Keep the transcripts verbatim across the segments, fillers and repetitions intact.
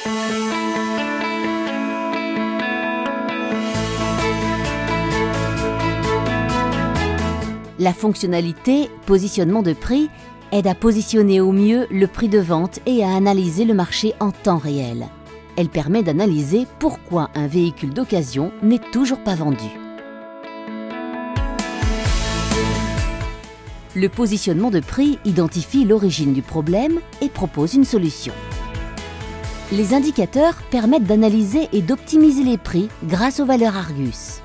La fonctionnalité « Positionnement de prix » aide à positionner au mieux le prix de vente et à analyser le marché en temps réel. Elle permet d'analyser pourquoi un véhicule d'occasion n'est toujours pas vendu. Le positionnement de prix identifie l'origine du problème et propose une solution. Les indicateurs permettent d'analyser et d'optimiser les prix grâce aux valeurs Argus.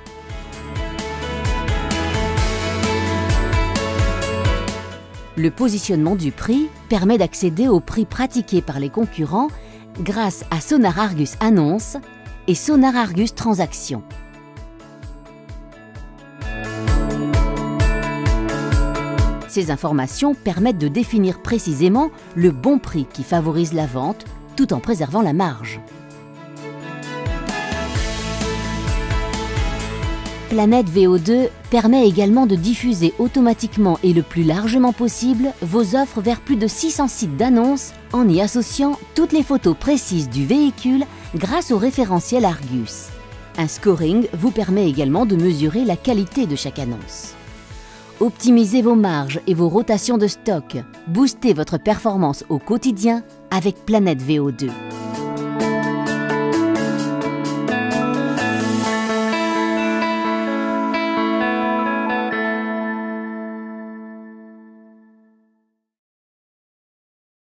Le positionnement du prix permet d'accéder aux prix pratiqués par les concurrents grâce à Sonar Argus Annonce et Sonar Argus Transaction. Ces informations permettent de définir précisément le bon prix qui favorise la vente tout en préservant la marge. Planète V O deux permet également de diffuser automatiquement et le plus largement possible vos offres vers plus de six cents sites d'annonces en y associant toutes les photos précises du véhicule grâce au référentiel Argus. Un scoring vous permet également de mesurer la qualité de chaque annonce. Optimisez vos marges et vos rotations de stock. Boostez votre performance au quotidien avec Planète V O deux.